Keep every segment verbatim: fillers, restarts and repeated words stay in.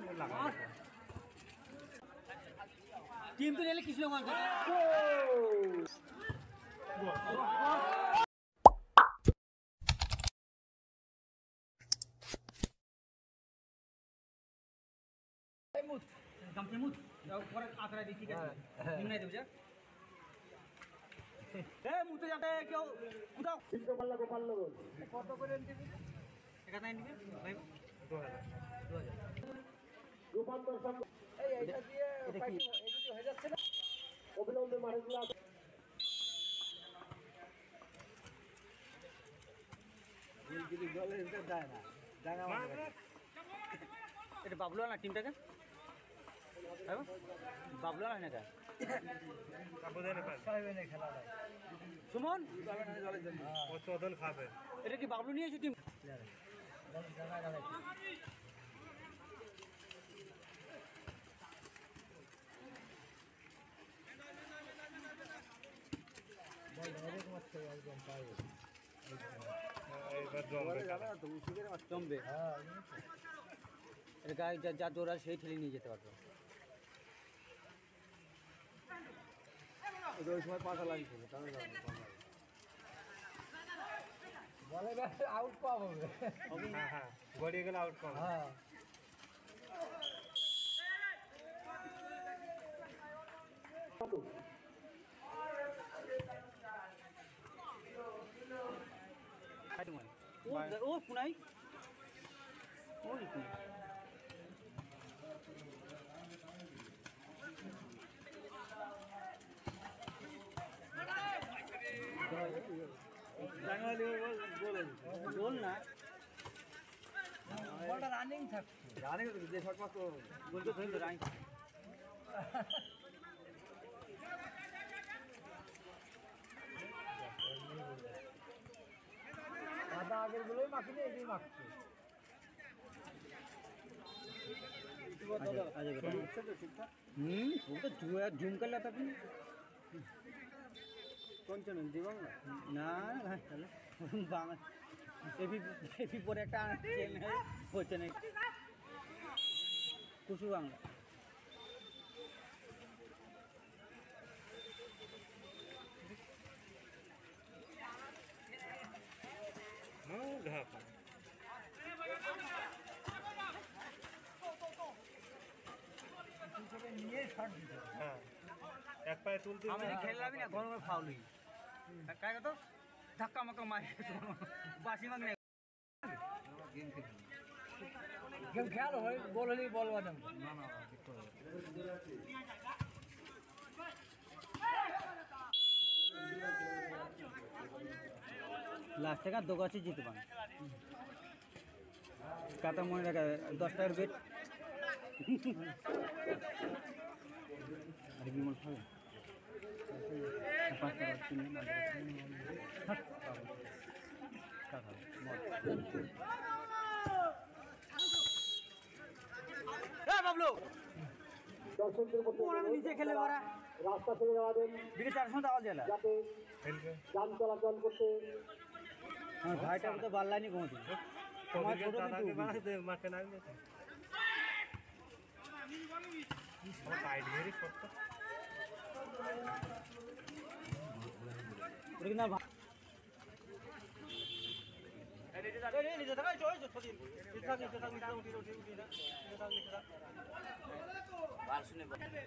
Team तो नेले किसने मान মুত গামছে মুত পরে আতরা দি ঠিক আছে নিমনে দেব যা এ মুতে যাতে কেউ উঠাও তিনশো পাল্লা কো পাল্লা বল কত করে দিবি একা নাই নিবি ভাই দু হাজার দু হাজার রূপান্তর সব এই এইটা দিয়ে এটা কি এই যদি হয়ে যাচ্ছে না অবিলম্বে মারগুলো এই যদি গলে এটা যায় না জায়গা মানে এটা বাবলু না টিমটাকে হ্যাঁ বাবলু না না কাবুদানে পাস খাবে না খেলা নাই সুমন জলের জন্য ও চোদন খাবে এটা কি বাবলু নিয়ে এসে টিম জায়গা জায়গা বল ধরে মত করে একদম পায় এইবার জমবে যাবে তো উসিকে মত জমবে হ্যাঁ এর গায় যা যা জোরা সেই ঠেলে নিয়ে যেতে পারবে ওই সময় পাটা লাগিয়েছিল তাহলে বলে আউট পাবো হ্যাঁ হ্যাঁ গড়িয়ে গেলে আউট পাবো হ্যাঁ ও পুনাই ওই গোল না বলটা রানিং থাকছে রানিং যে শট মারতো গোল তো ধরে রানিং আদা আগের গুলোই মাখিয়ে এই মাখছে হুম ও তো জুম कर लेता तुम কোন চ্যানেল জি বাংলা না না তাহলে বাংলা এবি এবি পরে একটা চ্যানেল হচ্ছে না কুসু বাংলা নো ঢাক নিয়ে শট দিতে হ্যাঁ এক পায়ে তুলতে আমি খেললাম না গরমে ফাউল হই काय करतो धक्का मक्का मार बाशी मग नाही गेम खेळ गेम खेळ होय बोलली बॉल वादम ना ना लास्ट का दो गाची जीत पान काता মনে রাখা দশ টাকার বেট আরে বিমল খাবে পাঁচ টাকা কিনে না টাকা এ বাবলু দর্শকদের মধ্যে ওরা নিচে খেলে ওরা রাস্তা থেকে যাওয়া দেন বিকে চারশো টাকা জেলা যাতে যান চলাচল করতে হ্যাঁ ভাইটা তো বাল্লানি কোনটি তোমার ছোট দাদাকে বানাতে মাঠে নামবে ও টাইট ভেরি করতে original bang eh ini dah ini dah dah coy coy kita kita kita kita kita kita kita kita bar sune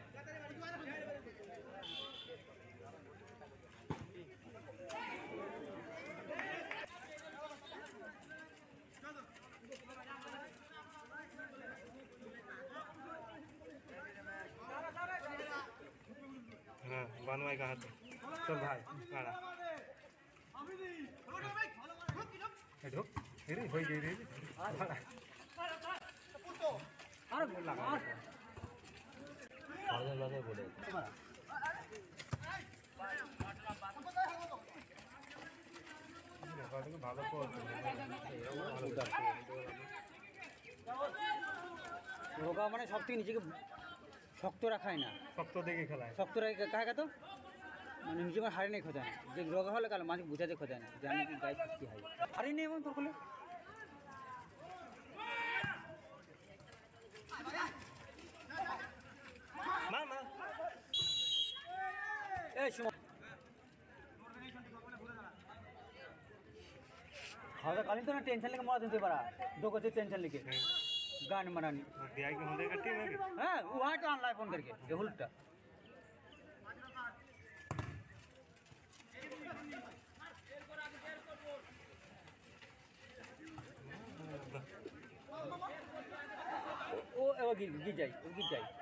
हाँ बनवाई कहा तो चल भाई आना ढुक रे होई गई रे अरे बोल लगा आगे लगे बोले ভালো রোগা মানে সব থেকে নিজেকে শক্ত রাখায় না শক্ত দেখে খেলায় শক্ত রেখে কাহে তো মানে নিজে হারে নেই খোঁজা না যে রোগা হলে কাল মাঝে বুঝাতে খোঁজা না যে আমি গায়ে কি হয় হারি নেই এমন তোর हाँ तो काली तो ना टेंशन लेके मार देते बड़ा दो को टेंशन लेके गान मनानी दिया की होंदे का टीम है हां वहां तो ऑनलाइन फोन करके ये उल्टा ओ ओ गिर गिर जाए ओ गिर जाए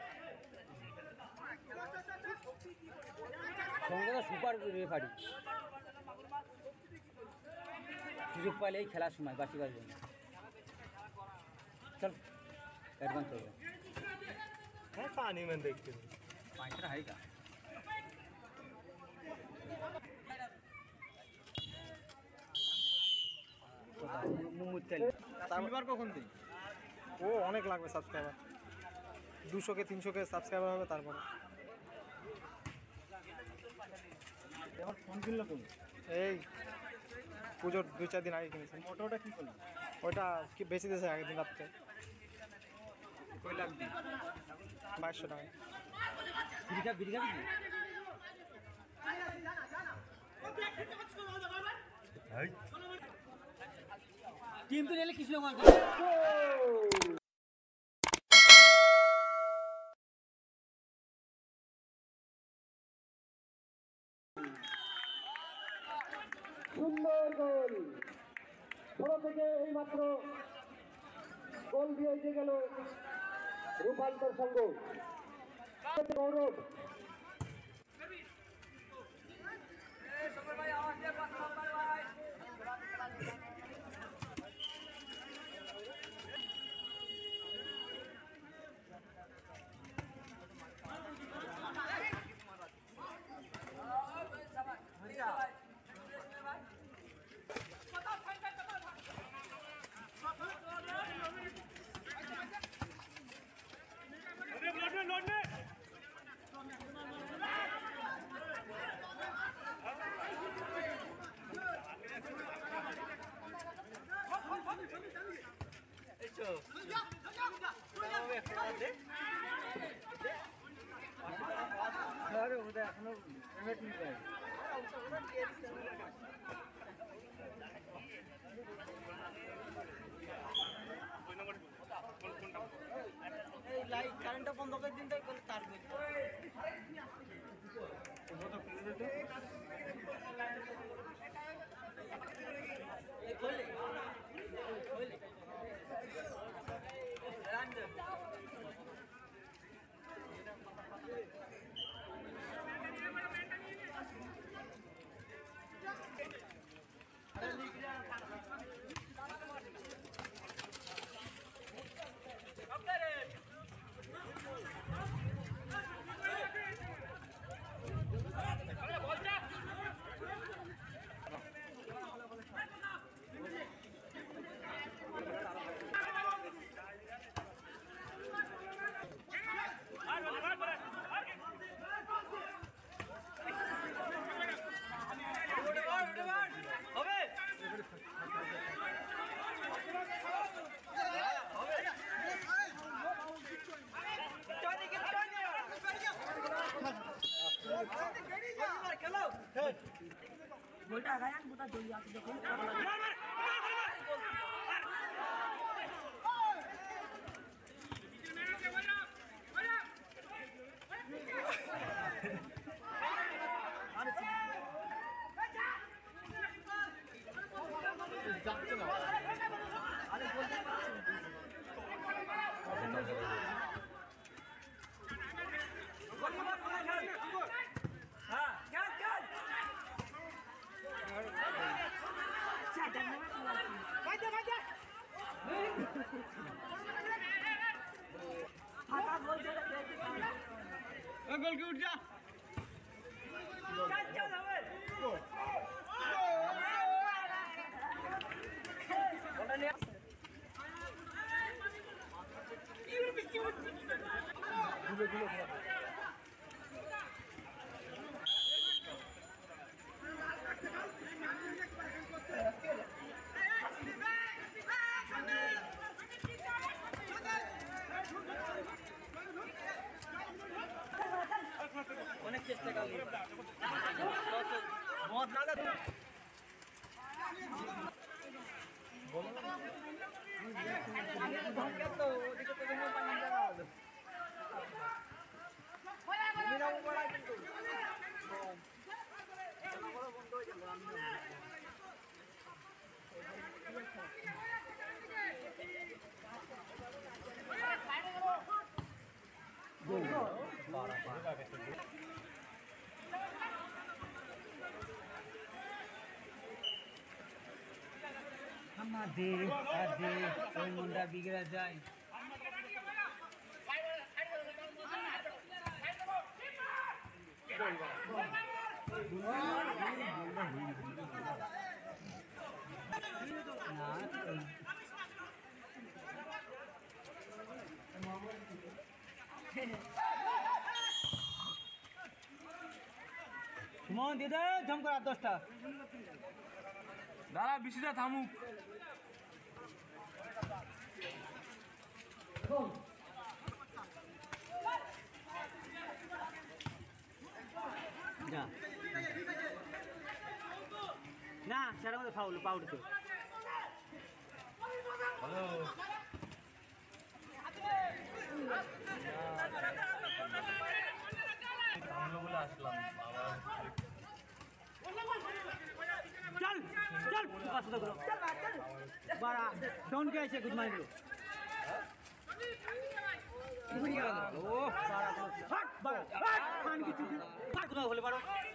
সঙ্গে তো সুপার রেফারি সুযোগ পাইলেই খেলার সময় বাঁচিবার জন্য চল অ্যাডভান্স हो गया है पानी में देखते हैं पानी तो है का মুমুতেল সিলভার কখন দিই ও অনেক লাগবে সাবস্ক্রাইবার দুশো কে তিনশো কে সাবস্ক্রাইবার হবে তারপরে এখন ফোন কিনলো কোন এই পুজোর দুই চার দিন আগে কিনেছি মোটরটা কি করলো ওইটা কি বেশি দিয়েছে আগের দিন রাত্রে কয় লাখ দি বাইশশো টাকা বিড়িকা বিড়িকা বিড়ি টিম তো নেলে কিছু না সুন্দর গোল ষোলো থেকে এই মাত্র গোল দিয়ে এসে গেল রূপান্তর সংঘ গৌরব আরে ওটা এখনো পেমেন্ট নিয়ে যায় এই লাইট কারেন্টটা বন্ধ করে দিন তাই করে তার দিন এই খোলে খোলে রান্ডা গোলটা আগায়ান বুটা দই আছে দেখুন যাচ্ছে না আরে বলতে পারছি হ্যাঁ চল চল বাজে বাজে ফাটা গোল দিয়ে গোল কি উঠ যা চল চল হবে ওটা নিয়ে ধুলো ধুলো অনেক চেষ্টা করলি আমাদের কাজে ওই মুন্ডা বিগড়া যায়। সুমন দিদা ঝম কর আট দশটা দাঁড়া বৃষ্টিটা থামুক। যা না সেটা মধ্যে ফাউল পাউড তো বলে আসলাম চল চল কথা করো বাড়া ডন কে আছে গুড মর্নিং ও বাড়া ফাট বাড়া ফাট খান কি চুপ ফাট কোথাও হলে বাড়া